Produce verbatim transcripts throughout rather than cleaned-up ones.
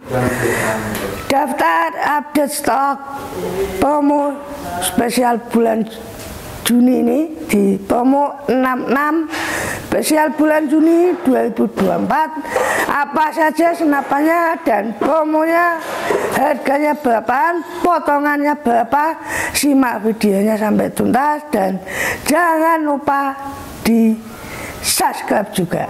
Daftar update stok promo spesial bulan Juni ini di promo enam enam spesial bulan Juni dua ribu dua puluh empat. Apa saja senapannya dan promonya, harganya berapaan, potongannya berapa. Simak videonya sampai tuntas dan jangan lupa di subscribe juga.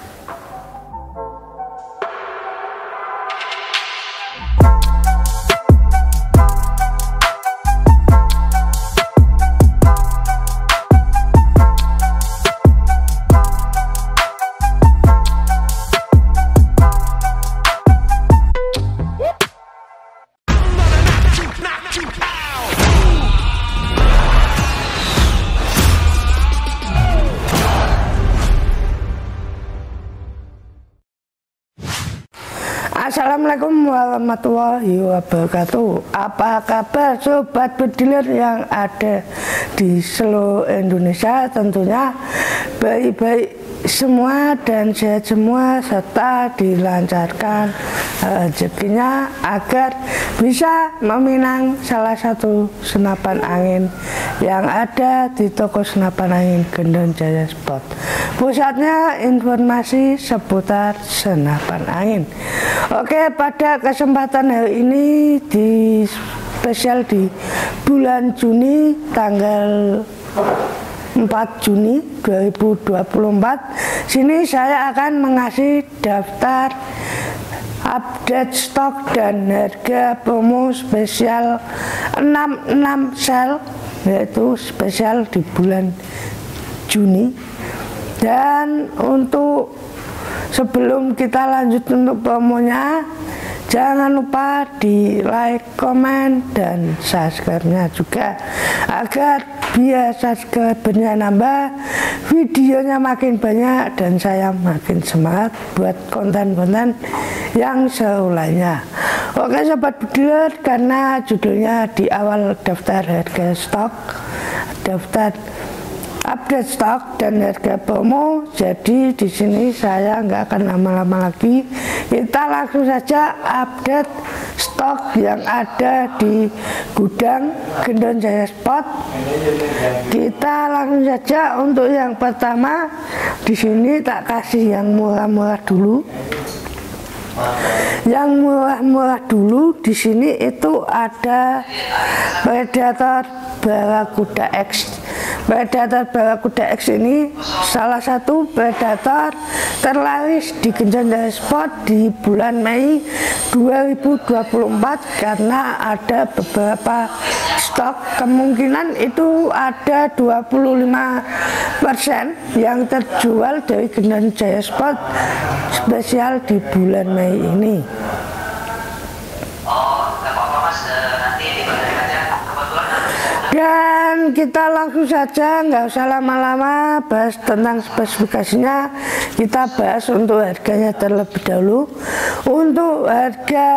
Assalamualaikum warahmatullahi wabarakatuh. Apa kabar sobat bediler yang ada di seluruh Indonesia? Tentunya baik-baik semua dan sehat semua, serta dilancarkan rezekinya agar bisa meminang salah satu senapan angin yang ada di toko senapan angin Gendon Jaya Sport. Pusatnya informasi seputar senapan angin. Oke, pada kesempatan hari ini di spesial di bulan Juni tanggal empat Juni dua ribu dua puluh empat, sini saya akan mengasih daftar update stok dan harga promo spesial enam enam sale, yaitu spesial di bulan Juni. Dan untuk sebelum kita lanjut untuk promonya, jangan lupa di like, komen, dan subscribe-nya juga agar biar subscribernya nambah, videonya makin banyak, dan saya makin semangat buat konten-konten yang seru lainnya. Oke sobat bediler, karena judulnya di awal daftar harga stok, daftar update stok dan harga promo, jadi di sini saya nggak akan lama-lama lagi. Kita langsung saja update stok yang ada di gudang Gendon Jaya Sport. Kita langsung saja untuk yang pertama. Di sini tak kasih yang murah-murah dulu. Yang murah-murah dulu di sini itu ada Predator Barracuda X. Predator Barracuda X ini salah satu predator terlaris di Gendon Jaya Sport di bulan Mei dua ribu dua puluh empat, karena ada beberapa stok, kemungkinan itu ada dua puluh lima persen yang terjual dari Gendon Jaya Sport spesial di bulan Mei ini. Dan kita langsung saja, nggak usah lama-lama bahas tentang spesifikasinya. Kita bahas untuk harganya terlebih dahulu. Untuk harga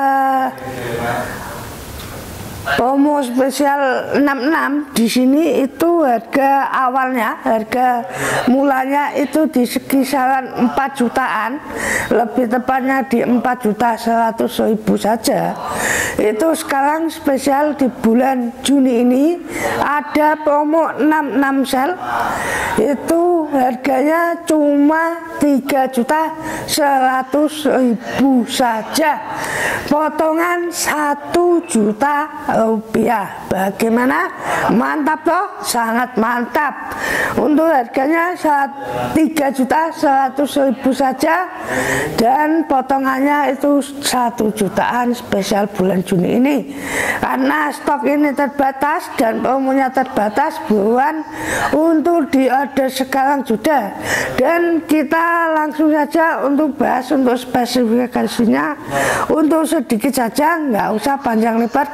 promo spesial enam enam di sini itu harga awalnya, harga mulanya itu di kisaran empat jutaan, lebih tepatnya di empat juta seratus ribu saja. Itu sekarang spesial di bulan Juni ini ada promo enam enam sale, itu harganya cuma tiga juta seratus ribu saja, potongan satu juta rupiah. Bagaimana? Mantap toh? Sangat mantap. Untuk harganya tiga juta seratus ribu saja dan potongannya itu satu jutaan spesial bulan Juni ini. Karena stok ini terbatas dan promonya terbatas, buruan untuk di order sekarang sudah. Dan kita langsung saja untuk bahas untuk spesifikasinya. Untuk sedikit saja, nggak usah panjang lebar kali tinggi.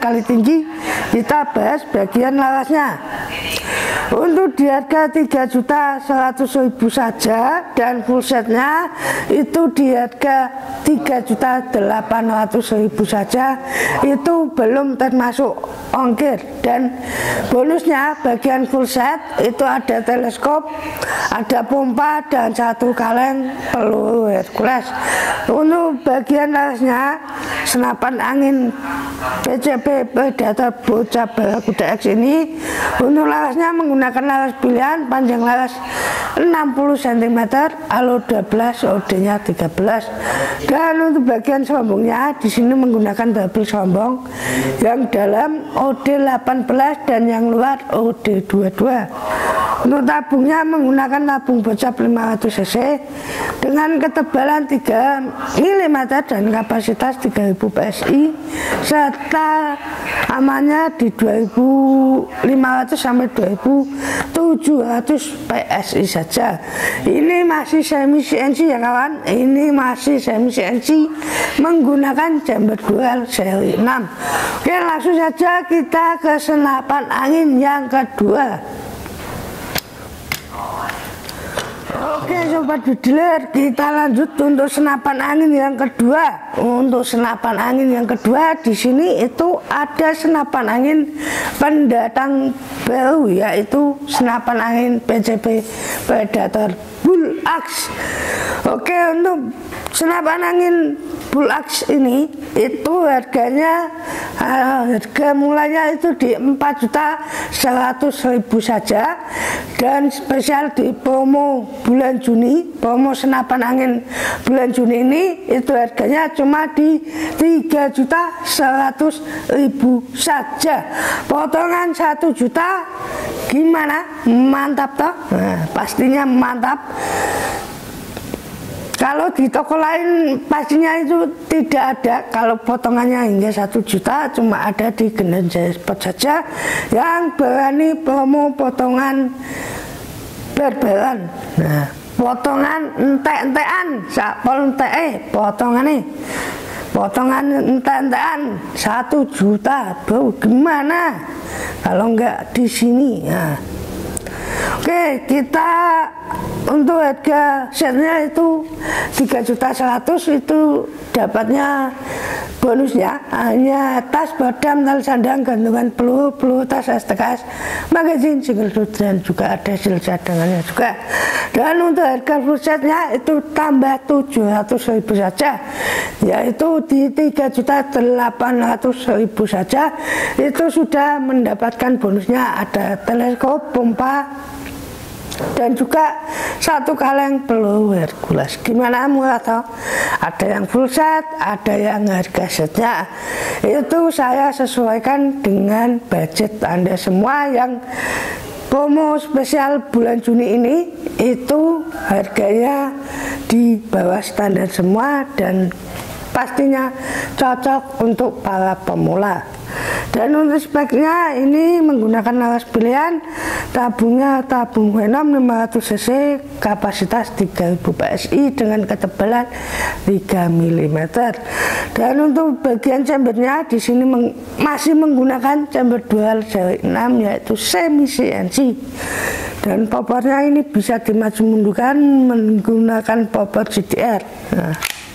tinggi, kita bahas bagian larasnya. Untuk di harga tiga juta seratus ribu saja dan full setnya itu di harga tiga juta delapan ratus ribu saja, itu belum termasuk ongkir. Dan bonusnya bagian full set itu ada teleskop, ada pompa dan satu kaleng peluru Hercules. Untuk bagian larasnya senapan angin P C P Predator Bocah Barakuda X ini untuk larasnya menggunakan laras pilihan, panjang laras enam puluh sentimeter, alo dua belas, O D-nya tiga belas. Dan untuk bagian sombongnya di sini menggunakan double sombong, yang dalam O D delapan belas dan yang luar O D dua puluh dua. Untuk tabungnya menggunakan tabung bocap lima ratus cc dengan ketebalan tiga milimeter dan kapasitas tiga ribu P S I serta amannya di dua ribu lima ratus sampai dua ribu tujuh ratus P S I saja. Ini masih semi C N C ya kawan, ini masih semi C N C menggunakan chamber dual seri enam. Oke, langsung saja kita ke senapan angin yang kedua. Oke sobat bediler, kita lanjut untuk senapan angin yang kedua. Untuk senapan angin yang kedua di sini itu ada senapan angin pendatang baru, yaitu senapan angin P C P Predator Bull Axe. Oke, untuk senapan angin Bull Axe ini itu harganya uh, harga mulanya itu di empat juta seratus ribu saja, dan spesial di promo bulan Juni, promo senapan angin bulan Juni ini itu harganya cuma di tiga juta seratus ribu saja, potongan satu juta. Gimana, mantap toh? Nah, pastinya mantap. Kalau di toko lain pastinya itu tidak ada. Kalau potongannya hingga satu juta cuma ada di Gendon Jaya Sport saja yang berani promo potongan berberan. Nah, potongan entek-entekan, sakpol entek, potongan nih, potongan entek-entekan satu juta, bro. Gimana kalau enggak di sini? Nah, oke, kita untuk harga setnya itu tiga juta seratus, itu dapatnya bonusnya hanya tas, badam, tali sandang, gantungan peluru, peluru tas, S T K S, magazine, single shot, dan juga ada sil cadangannya juga. Dan untuk harga full setnya itu tambah tujuh ratus ribu saja, yaitu di tiga juta delapan ratus ribu saja. Itu sudah mendapatkan bonusnya ada teleskop, pompa, dan juga satu kaleng peluru Hercules. Gimana, murah toh? Ada yang full set, ada yang harga setnya. Itu saya sesuaikan dengan budget Anda semua. Yang promo spesial bulan Juni ini itu harganya di bawah standar semua dan pastinya cocok untuk para pemula. Dan untuk speknya ini menggunakan laras pilihan, tabungnya tabung Venom lima ratus cc, kapasitas tiga ribu P S I dengan ketebalan tiga milimeter. Dan untuk bagian chambernya di sini meng masih menggunakan chamber dual seri enam, yaitu semi C N C. Dan popornya ini bisa dimaju mundurkan menggunakan popor C D R. Nah,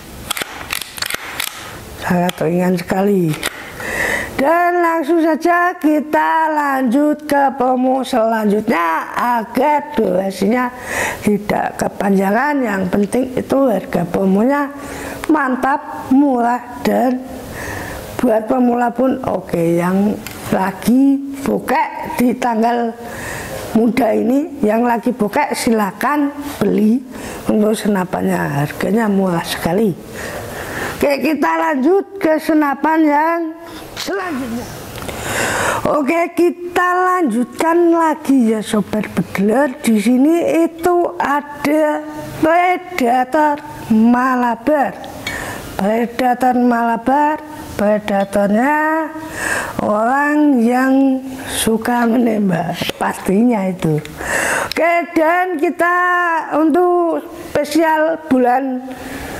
sangat ringan sekali. Dan langsung saja kita lanjut ke promo selanjutnya agar durasinya tidak kepanjangan. Yang penting itu harga promonya mantap, murah, dan buat pemula pun oke. Yang lagi bokek di tanggal muda ini, yang lagi bokek silakan beli untuk senapannya, harganya murah sekali. Oke, kita lanjut ke senapan yang selanjutnya. Oke, kita lanjutkan lagi ya sobat bediler. Di sini itu ada Predator Malabar. Predator Malabar, predatornya orang yang suka menembak, pastinya itu. Oke, dan kita untuk spesial bulan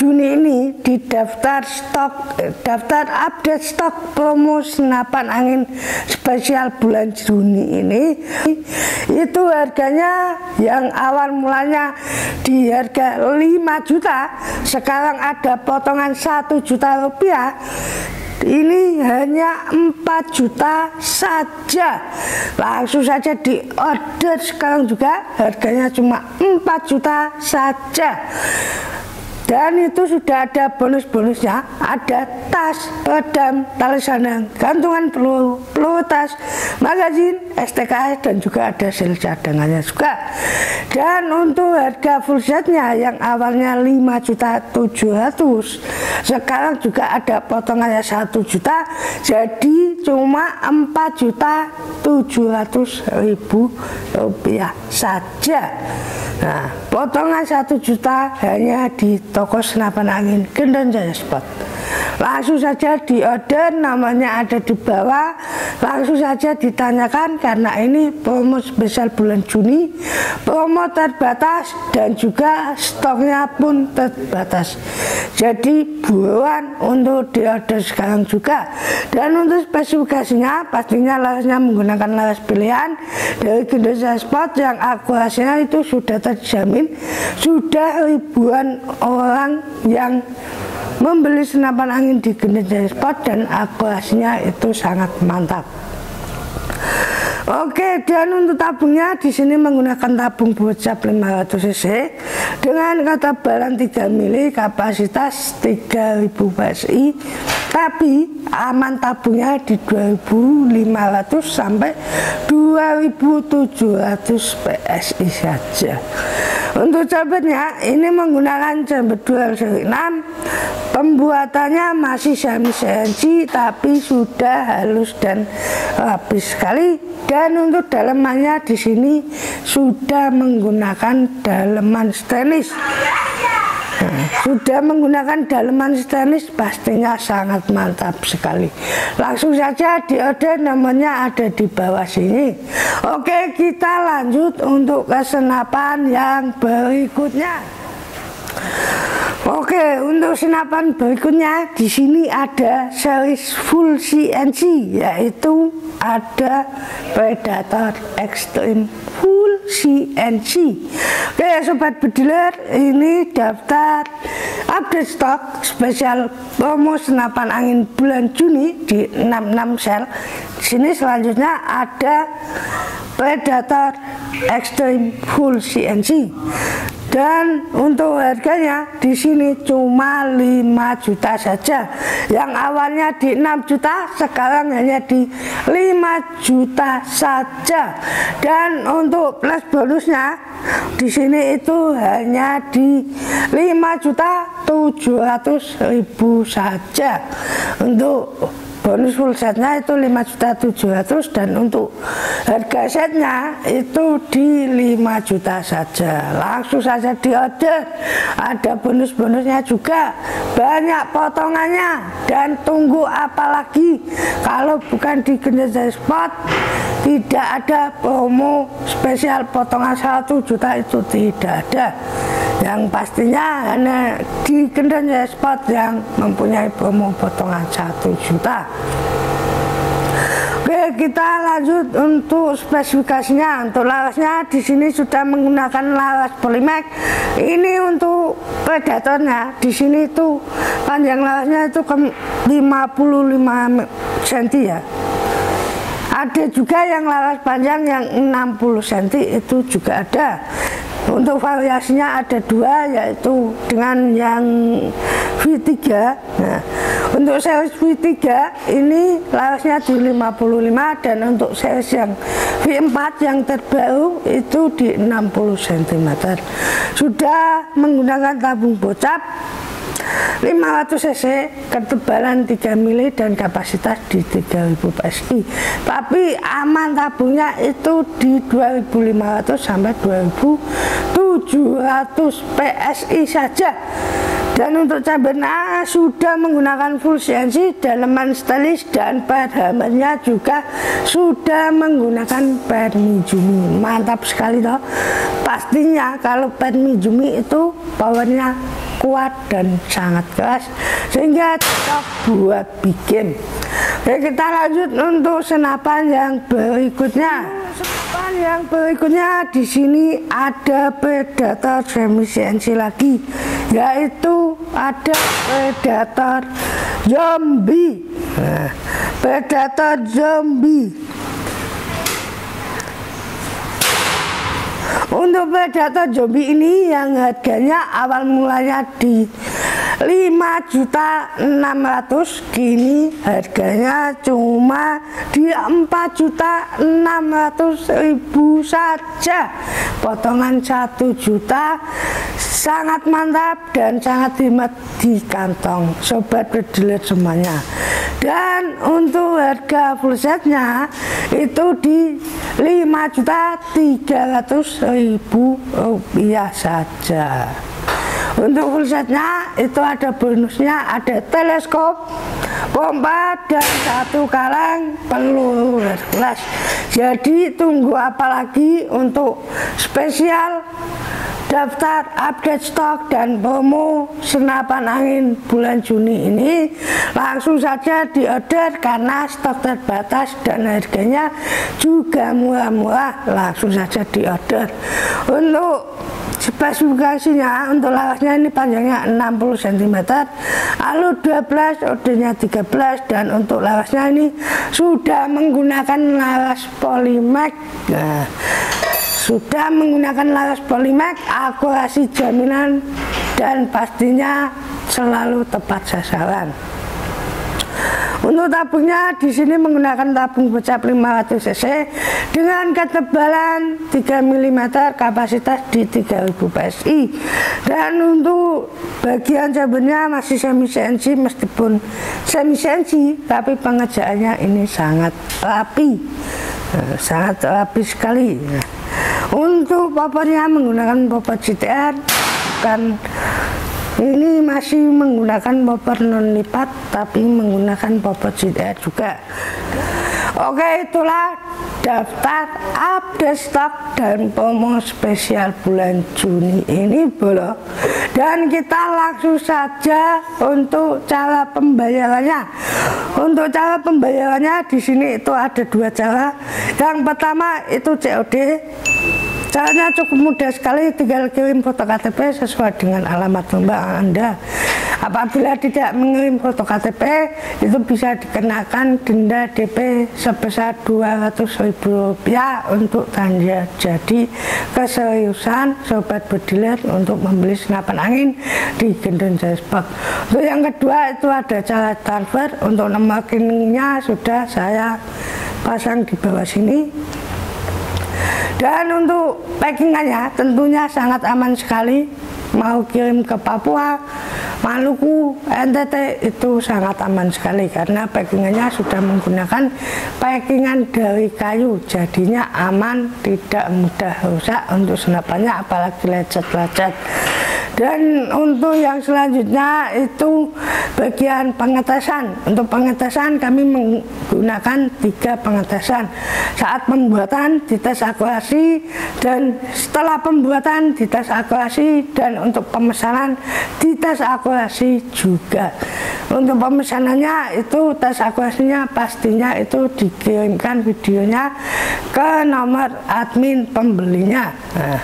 Juni ini di daftar stok daftar update stok promo senapan angin spesial bulan Juni ini itu harganya yang awal mulanya di harga lima juta, sekarang ada potongan satu juta rupiah. Ini hanya empat juta saja. Langsung saja di order sekarang juga, harganya cuma empat juta saja. Dan itu sudah ada bonus-bonusnya, ada tas, pedang, tali sandang, gantungan peluru, peluru tas, magazin, S T K S, dan juga ada sel cadangannya juga. Dan untuk harga full setnya yang awalnya lima juta tujuh ratus, sekarang juga ada potongannya satu juta, jadi cuma empat juta tujuh ratus ribu rupiah saja. Nah, potongan satu juta hanya di toko senapan angin Gendon Jaya Sport. Langsung saja di order, namanya ada di bawah. Langsung saja ditanyakan karena ini promo spesial bulan Juni, promo terbatas dan juga stoknya pun terbatas. Jadi buruan untuk di order sekarang juga. Dan untuk spesifikasinya pastinya larasnya menggunakan laras pilihan dari Gendon Jaya Sport yang akurasinya itu sudah terjamin. Sudah ribuan orang yang membeli senapan angin di Gendon Jaya Sport dan akurasinya itu sangat mantap. Oke, dan untuk tabungnya di sini menggunakan tabung bocap lima ratus cc dengan ketebalan tiga mili, kapasitas tiga ribu P S I, tapi aman tabungnya di dua ribu lima ratus sampai dua ribu tujuh ratus P S I saja. Untuk jambetnya ini menggunakan jambet dual seri enam. Pembuatannya masih semi C N C tapi sudah halus dan rapi sekali. Dan untuk dalemannya di sini sudah menggunakan daleman stainless. Nah, sudah menggunakan daleman stainless pastinya sangat mantap sekali. Langsung saja di order, namanya ada di bawah sini. Oke, kita lanjut untuk ke senapan yang berikutnya. Oke, untuk senapan berikutnya di sini ada series full C N C, yaitu ada Predator Extreme full C N C. Oke sobat bediler, ini daftar update stok spesial promo senapan angin bulan Juni di enam puluh enam sel. Di sini selanjutnya ada Predator Extreme full C N C. Dan untuk harganya di sini cuma lima juta saja. Yang awalnya di enam juta, sekarang hanya di lima juta saja. Dan untuk plus bonusnya di sini itu hanya di lima juta tujuh ratus ribu saja. Untuk bonus full setnya itu lima juta tujuh ratus ribu dan untuk harga setnya itu di lima juta saja. Langsung saja di order, ada bonus-bonusnya juga, banyak potongannya. Dan tunggu apa lagi, kalau bukan di Gendon Jaya Sport tidak ada promo spesial potongan satu juta, itu tidak ada. Yang pastinya hanya di Gendon Jaya Sport yang mempunyai promo potongan satu juta. Oke, kita lanjut untuk spesifikasinya. Untuk larasnya di sini sudah menggunakan laras Polymax. Ini untuk Predatornya di sini itu panjang larasnya itu lima puluh lima sentimeter ya. Ada juga yang laras panjang yang enam puluh sentimeter, itu juga ada. Untuk variasinya ada dua, yaitu dengan yang V tiga. Nah, untuk series V tiga ini larasnya di lima puluh lima, dan untuk series yang V empat yang terbaru itu di enam puluh sentimeter. Sudah menggunakan tabung bocap lima ratus cc, ketebalan tiga mili dan kapasitas di tiga ribu P S I. Tapi aman tabungnya itu di dua ribu lima ratus sampai dua ribu tujuh ratus P S I saja. Dan untuk cabernya sudah menggunakan full C N C, daleman stainless, dan pad hammernya juga sudah menggunakan pad Mijumi. Mantap sekali toh. Pastinya kalau pad Mijumi itu powernya kuat dan sangat keras sehingga cocok buat bikin. Oke, kita lanjut untuk senapan yang berikutnya. Senapan yang berikutnya di sini ada Predator semi C N C lagi, yaitu ada Predator Zombie. Nah, Predator Zombie. Untuk Predator Zombie ini yang harganya awal mulanya di lima juta enam ratus ribu, kini harganya cuma di empat juta enam ratus ribu saja, potongan satu juta. Sangat mantap dan sangat hemat di kantong sobat pediler semuanya. Dan untuk harga full setnya itu di lima juta tiga ratus ribu rupiah saja. Untuk full setnya itu ada bonusnya, ada teleskop, pompa, dan satu kaleng peluru Hercules. Jadi tunggu apa lagi untuk spesial daftar update stok dan promo senapan angin bulan Juni ini? Langsung saja diorder karena stok terbatas dan harganya juga murah-murah. Langsung saja diorder. Untuk spesifikasinya, untuk lawasnya ini panjangnya enam puluh sentimeter, alur dua belas, odenya tiga belas, dan untuk lawasnya ini sudah menggunakan lawas Polymax. Nah, sudah menggunakan lawas Polymax, akurasi jaminan dan pastinya selalu tepat sasaran. Untuk tabungnya di sini menggunakan tabung pecah lima ratus cc dengan ketebalan tiga milimeter, kapasitas di tiga ribu P S I. Dan untuk bagian cabernya masih semi C N C, meskipun semi C N C tapi pengerjaannya ini sangat rapi, nah, sangat rapi sekali. Nah, untuk poppernya menggunakan popper G T R, bukan, ini masih menggunakan popper non lipat tapi menggunakan popper G T R juga. Oke, itulah daftar update stok dan promo spesial bulan Juni ini, bro. Dan kita langsung saja untuk cara pembayarannya. Untuk cara pembayarannya di sini itu ada dua cara. Yang pertama itu C O D. Caranya cukup mudah sekali, tinggal kirim foto K T P sesuai dengan alamat rumah Anda. Apabila tidak mengirim foto K T P, itu bisa dikenakan denda D P sebesar dua ratus ribu rupiah untuk tanda jadi keseriusan sobat pediler untuk membeli senapan angin di Gendon Jaya Sport. Untuk yang kedua itu ada cara transfer. Untuk nomor rekeningnya sudah saya pasang di bawah sini. Dan untuk packingannya tentunya sangat aman sekali. Mau kirim ke Papua, Maluku, N T T itu sangat aman sekali karena packingannya sudah menggunakan packingan dari kayu, jadinya aman, tidak mudah rusak untuk senapannya, apalagi lecet-lecet. Dan untuk yang selanjutnya itu bagian pengetesan. Untuk pengetesan kami menggunakan tiga pengetesan. Saat pembuatan dites akurasi, dan setelah pembuatan dites akurasi, dan untuk pemesanan dites akurasi juga. Untuk pemesanannya itu tes akurasinya pastinya itu dikirimkan videonya ke nomor admin pembelinya. Nah,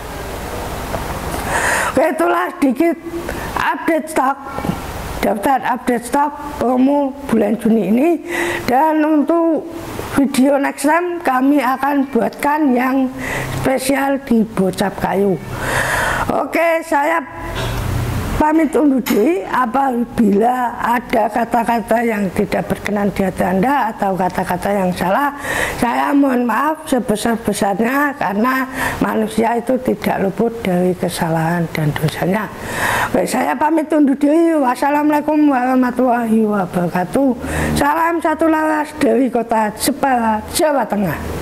oke, itulah sedikit update stok, daftar update stok promo bulan Juni ini. Dan untuk video next time kami akan buatkan yang spesial di Bocap Kayu. Oke, saya pamit undur diri. Apabila ada kata-kata yang tidak berkenan di hati Anda atau kata-kata yang salah, saya mohon maaf sebesar-besarnya karena manusia itu tidak luput dari kesalahan dan dosanya. Oke, saya pamit undur diri. Wassalamualaikum warahmatullahi wabarakatuh. Salam satu laras dari kota Jepara, Jawa Tengah.